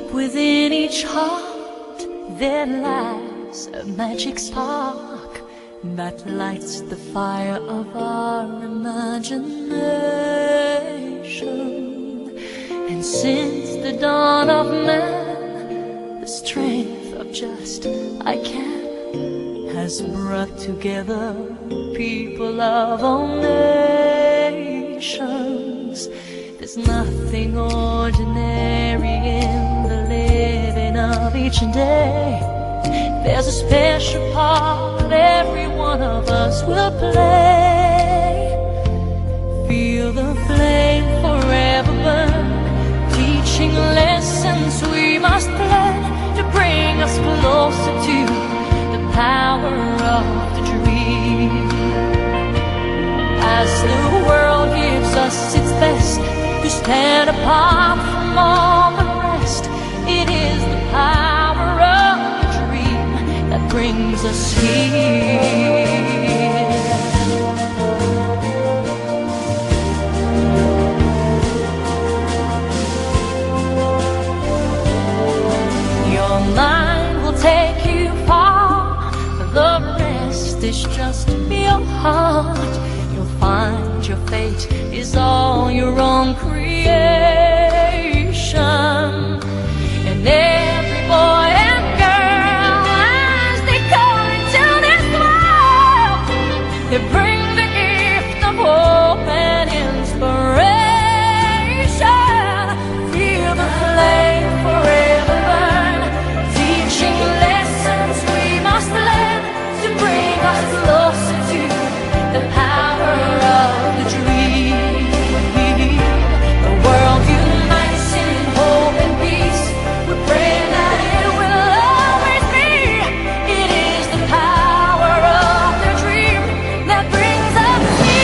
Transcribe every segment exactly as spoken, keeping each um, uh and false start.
Within each heart there lies a magic spark that lights the fire of our imagination. And since the dawn of man, the strength of just I can has brought together people of all nations. There's nothing ordinary in the living of each day. There's a special part every one of us will play. Feel the flame forever burn, teaching lessons we must learn to bring us closer to the power of the dream. As the world gives us its best to stand apart from all the rest, it is the power of the dream that brings us here. Your mind will take you far, the rest is just your heart. You'll find your fate is all your own creation. And every boy and girl, as they come into this world, they bring the gift of hope and inspiration. Feel the flame forever burn, teaching lessons we must learn to bring us closer to the power of the dream. The world unites in hope and peace. We pray that it will always be. It is the power of the dream that brings us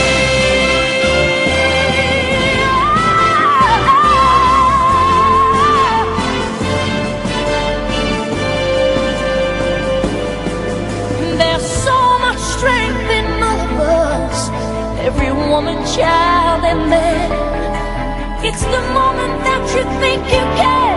here. There's so much strength in all of us, every woman, child, and man. It's the moment that you think you can.